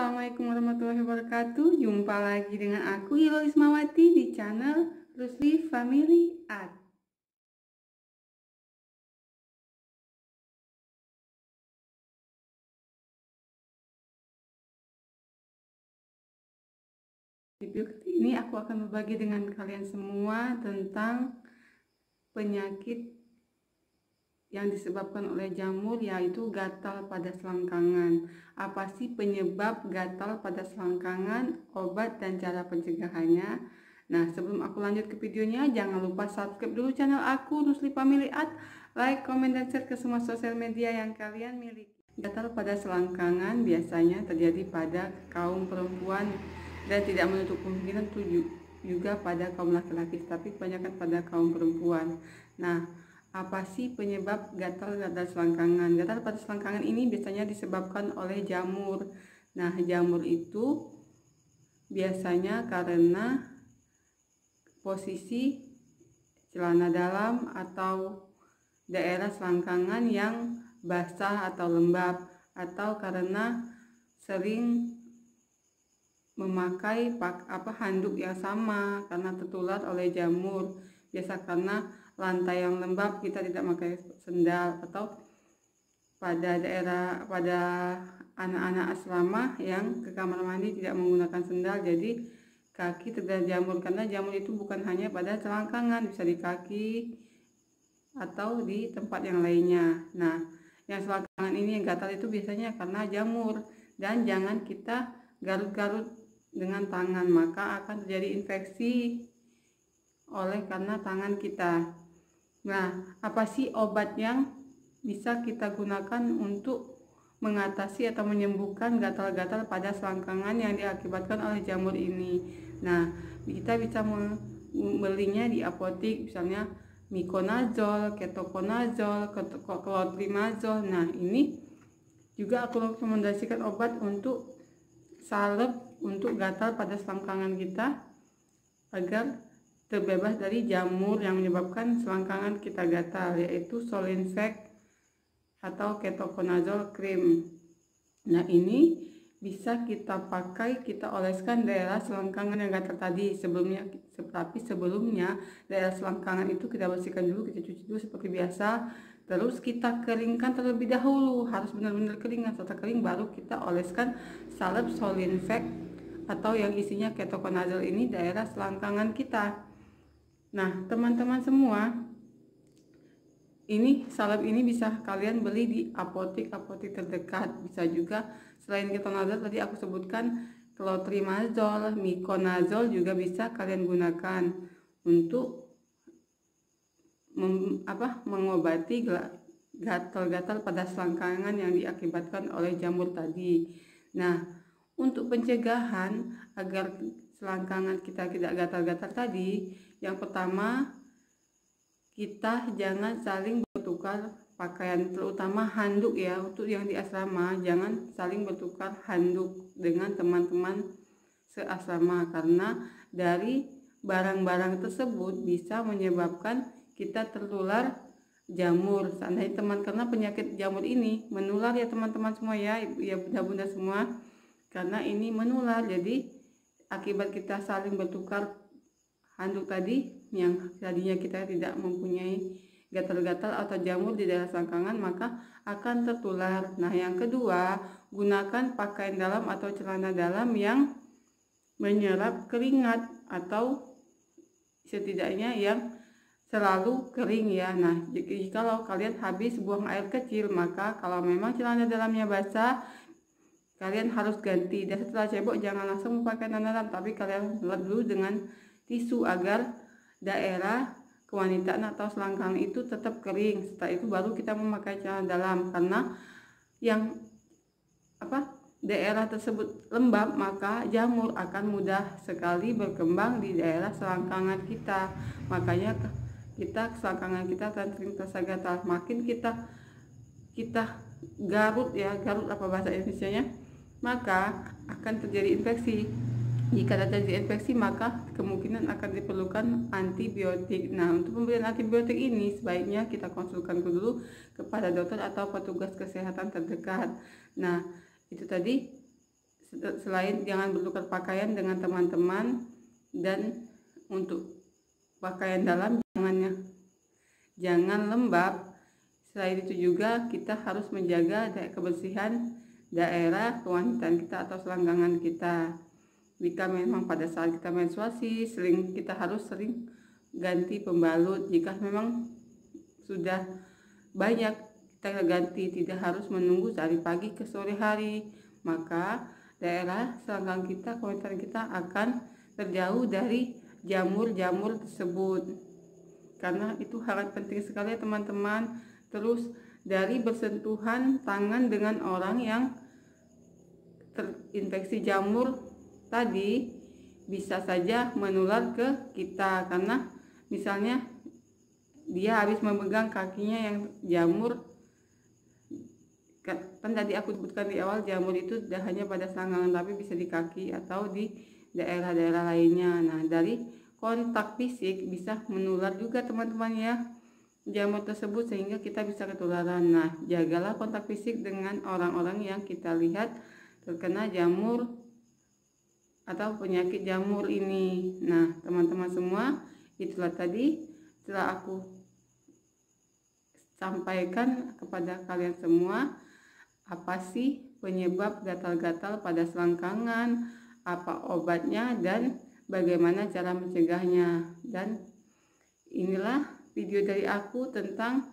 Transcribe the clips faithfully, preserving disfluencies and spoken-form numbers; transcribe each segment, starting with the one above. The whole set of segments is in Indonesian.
Assalamualaikum warahmatullahi wabarakatuh. Jumpa lagi dengan aku Ilo Ismawati di channel Rusli Family Art. Di video kali ini aku akan berbagi dengan kalian semua tentang penyakit yang disebabkan oleh jamur, yaitu gatal pada selangkangan. Apa sih penyebab gatal pada selangkangan, obat dan cara pencegahannya? Nah, sebelum aku lanjut ke videonya, jangan lupa subscribe dulu channel aku Rusli Family Art, like, komen, dan share ke semua sosial media yang kalian miliki. Gatal pada selangkangan biasanya terjadi pada kaum perempuan dan tidak menutup kemungkinan juga pada kaum laki-laki, tapi kebanyakan pada kaum perempuan. Nah, apa sih penyebab gatal pada selangkangan? Gatal pada selangkangan ini biasanya disebabkan oleh jamur. Nah, jamur itu biasanya karena posisi celana dalam atau daerah selangkangan yang basah atau lembab, atau karena sering memakai pak, apa handuk yang sama karena tertular oleh jamur. Biasa karena lantai yang lembab kita tidak pakai sendal, atau pada daerah pada anak-anak asrama yang ke kamar mandi tidak menggunakan sendal, jadi kaki terkena jamur. Karena jamur itu bukan hanya pada selangkangan, bisa di kaki atau di tempat yang lainnya. Nah, yang selangkangan ini yang gatal itu biasanya karena jamur, dan jangan kita garut-garut dengan tangan, maka akan terjadi infeksi oleh karena tangan kita. Nah, apa sih obat yang bisa kita gunakan untuk mengatasi atau menyembuhkan gatal-gatal pada selangkangan yang diakibatkan oleh jamur ini? Nah, kita bisa membelinya di apotik, misalnya miconazole, ketoconazole, clotrimazole. Nah, ini juga aku rekomendasikan obat untuk salep untuk gatal pada selangkangan kita agar terbebas dari jamur yang menyebabkan selangkangan kita gatal, yaitu Solinvac atau ketoconazole cream. Nah, ini bisa kita pakai, kita oleskan daerah selangkangan yang gatal tadi sebelumnya. Tapi sebelumnya daerah selangkangan itu kita bersihkan dulu, kita cuci dulu seperti biasa, terus kita keringkan terlebih dahulu, harus benar-benar kering. Setelah kering baru kita oleskan salep Solinvac atau yang isinya ketoconazole ini daerah selangkangan kita. Nah, teman-teman semua, ini salep ini bisa kalian beli di apotik-apotik terdekat. Bisa juga selain ketoconazole tadi aku sebutkan clotrimazole, miconazole juga bisa kalian gunakan untuk mem, apa, mengobati gatal-gatal pada selangkangan yang diakibatkan oleh jamur tadi. Nah, untuk pencegahan agar selangkangan kita tidak gatal-gatal tadi, yang pertama, kita jangan saling bertukar pakaian, terutama handuk ya. Untuk yang di asrama, jangan saling bertukar handuk dengan teman-teman seasrama, karena dari barang-barang tersebut bisa menyebabkan kita tertular jamur. Seandainya teman, karena penyakit jamur ini menular ya teman-teman semua ya, ya bunda-bunda semua, karena ini menular. Jadi akibat kita saling bertukar handuk tadi, yang tadinya kita tidak mempunyai gatal-gatal atau jamur di daerah selangkangan, maka akan tertular. Nah, yang kedua, gunakan pakaian dalam atau celana dalam yang menyerap keringat, atau setidaknya yang selalu kering ya. Nah, jika kalau kalian habis buang air kecil, maka kalau memang celana dalamnya basah, kalian harus ganti. Dan setelah cebok jangan langsung pakai celana dalam, tapi kalian lap dulu dengan tisu agar daerah kewanitaan atau selangkangan itu tetap kering. Setelah itu baru kita memakai celana dalam, karena yang apa daerah tersebut lembab, maka jamur akan mudah sekali berkembang di daerah selangkangan kita. Makanya kita selangkangan kita akan sering terasa gatal. Makin kita kita garut ya, garut apa bahasa Indonesianya, maka akan terjadi infeksi. Jika terjadi infeksi, maka kemungkinan akan diperlukan antibiotik. Nah, untuk pemberian antibiotik ini sebaiknya kita konsulkan dulu kepada dokter atau petugas kesehatan terdekat. Nah, itu tadi Selain jangan bertukar pakaian dengan teman-teman, dan untuk pakaian dalam jangan jangan lembab. Selain itu juga kita harus menjaga kebersihan daerah kewanitaan kita atau selangkangan kita. Jika memang pada saat kita menstruasi, sering kita harus sering ganti pembalut. Jika memang sudah banyak, kita ganti, tidak harus menunggu dari pagi ke sore hari, maka daerah selangkangan kita, kewanitaan kita akan terjauh dari jamur-jamur tersebut. Karena itu sangat penting sekali ya teman-teman. Terus dari bersentuhan tangan dengan orang yang terinfeksi jamur tadi, bisa saja menular ke kita. Karena misalnya dia habis memegang kakinya yang jamur, kan tadi aku sebutkan di awal, jamur itu tidak hanya pada selangkangan tapi bisa di kaki atau di daerah-daerah lainnya. Nah, dari kontak fisik bisa menular juga teman-teman ya jamur tersebut, sehingga kita bisa ketularan. Nah, jagalah kontak fisik dengan orang-orang yang kita lihat terkena jamur atau penyakit jamur ini. Nah, teman-teman semua, itulah tadi telah aku sampaikan kepada kalian semua, apa sih penyebab gatal-gatal pada selangkangan, apa obatnya, dan bagaimana cara mencegahnya. Dan inilah video dari aku tentang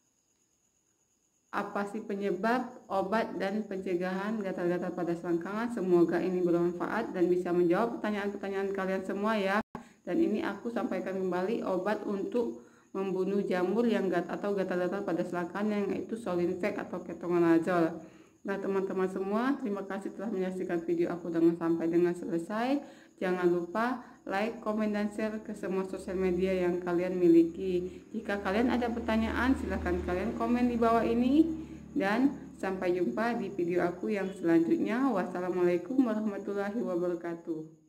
apa sih penyebab, obat, dan pencegahan gatal-gatal pada selangkangan. Semoga ini bermanfaat dan bisa menjawab pertanyaan-pertanyaan kalian semua ya. Dan ini aku sampaikan kembali obat untuk membunuh jamur yang gat atau gatal-gatal pada selangkangan, yang yaitu Solinvac atau ketoconazole. Nah teman-teman semua, terima kasih telah menyaksikan video aku dengan sampai dengan selesai. Jangan lupa like, komen, dan share ke semua sosial media yang kalian miliki. Jika kalian ada pertanyaan, silahkan kalian komen di bawah ini. Dan sampai jumpa di video aku yang selanjutnya. Wassalamualaikum warahmatullahi wabarakatuh.